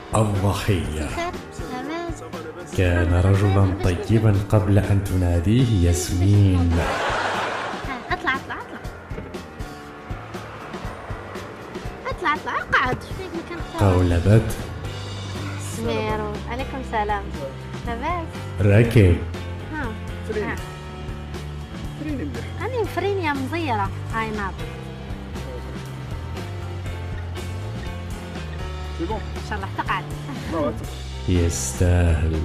الضحية. بخير. تمام. كان رجلا طيبا قبل أن تناديه ياسمين. اطلع اطلع اطلع اطلع اطلع اقعد. ايش فيك مكان ثاني؟ قولبت. سميرو عليكم السلام. لاباس؟ ركب. ها فريني فريني مليح. أنا فرينيا مزيرة هاي ناض. سي بون إن شاء الله تقعد. يستاهل.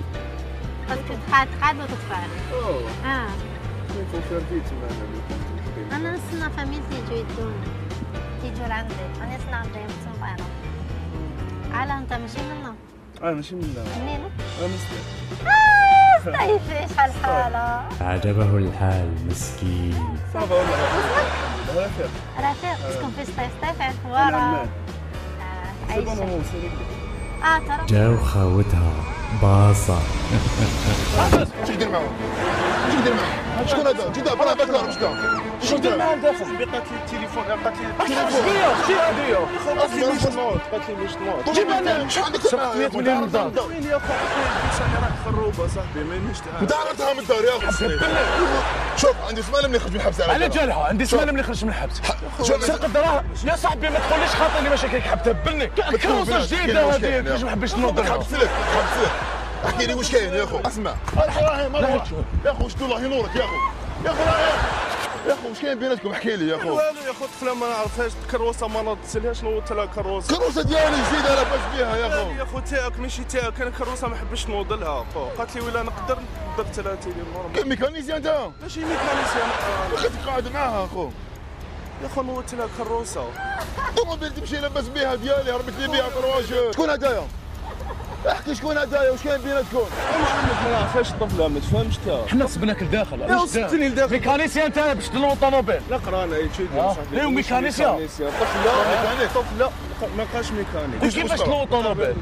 تقعد وتتفاعل. اوه il faut faire vite معنا. أنا نستنى فاميلتي يجوا يدوني. يجوا لعندي. أنا نستنى عندي مصنفيرة. على أنت ماشي منا؟ انا ماشي من منين؟ انا مسلم. ستيفي شحال حالة؟ عجبه الحال مسكين. صافا ولا رفيق. رفيق تسكن في ستيف عند انا ورا. عمان. سي بون عايشة. هو سيري. ترى. جاو خاوتها باصة. شو تدير معاهم؟ شو تدير معاهم؟ شكون هذا؟ جدا برا باك نهار جدا. شو دير معاه داخل؟ صاحبي قالت لي التليفون قالت لي شنو شي هادية قالت لي مش نوض قالت لي مش نوض. جيب انا شحال عندك سبعة 100 مليون من الدار. وين يا اخو انا راك خروبه صاحبي مانيش انت عرفتها من الدار يا اخي. شوف عندي سمانه ملي خرج من الحبس على جالها عندي سمانه ملي خرج من الحبس. سرق الدراهم يا صاحبي ما تقوليش خاطر لي ماشي كيك حاب تهبلني كروسه جديده هذيك كيفاش ما حبيتش نوض لها. حبس لك احكي لي واش كاين يا اخو. اسمع يا اخو شنو الله ينورك يا اخو يا اخو يا اخو واش كاين بيناتكم احكي لي يا اخو. والو يا اخو الطفله ما نعرفهاش الكروسه ما نضتلهاش نوضت لها كروسه. كروسه ديالي جديده لاباس بها يا اخو. يا اخو تاعك ماشي تاعك انا كروسه ما حبيتش نوض لها اخو قالت لي ولا نقدر درت لها تيلي نورمال. كان ميكانيزيان انت ماشي ميكانيسيان واخا تقعد معاها اخو. يا اخو نوضت لها كروسه. طوموبيل تمشي لاباس بها ديالي هربت لي بها طرواج. شكون هدايا؟ احكي شكون هدايا واش كاين بيناتكم؟ ما نعرفهاش الطفله ما تفهمش تا. حنا سبناك لداخل يا وصلتني لداخل. ميكانيسيان انت باش تنوض الطوموبيل. نقرا انا يتشيد صاحبي. ايوا ميكانيسيان. طفله ما بقاش ميكانيك. كيفاش تنوض الطوموبيل؟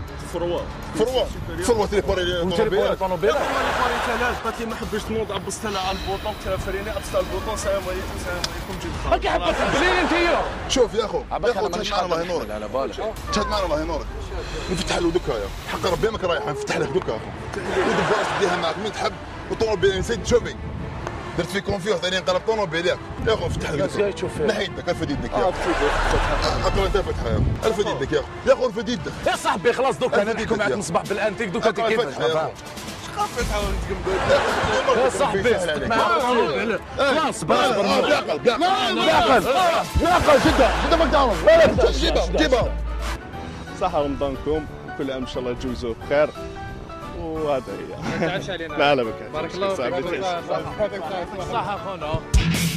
فروه تليفوني وتليفون الطوموبيل. يا اخو انا قاري ثلاث قالت لي ما حبيتش نوض عبست لها على البوطون قلت لها فريني عبست على البوطون السلام عليكم السلام عليكم جيت خارج. هاكي حبك تهبليني انت. شوف يا اخو تشهد معنا الله ينورك. على بالك تشهد معنا الله ينورك. نفتح له دكه يا حق ربي ماك رايح نفتح لك دكه اخو. ودك براس ديها معك من تحب وطوموبيل نسيت شوفي درت في كونفيوز ثاني نقلب طوموبيل ياك يا اخو نفتح لك دكه. نحي يدك ارفد يدك يا اخو. اقرا انت فتحه يا اخو ارفد يدك يا اخو يا اخو ارفد يدك. يا صاحبي خلاص دوكا انا نحكوا معك نصبح بالانتيك دوكا كيف فتحه ونتقم يا صاحبي خلاص باقل جدا ماكدونالدز جيبها. صحة رمضانكم كل عام ان شاء الله تجوزوه بخير وهذا هي. لا لا بك بارك الله فيك. صح اخونا.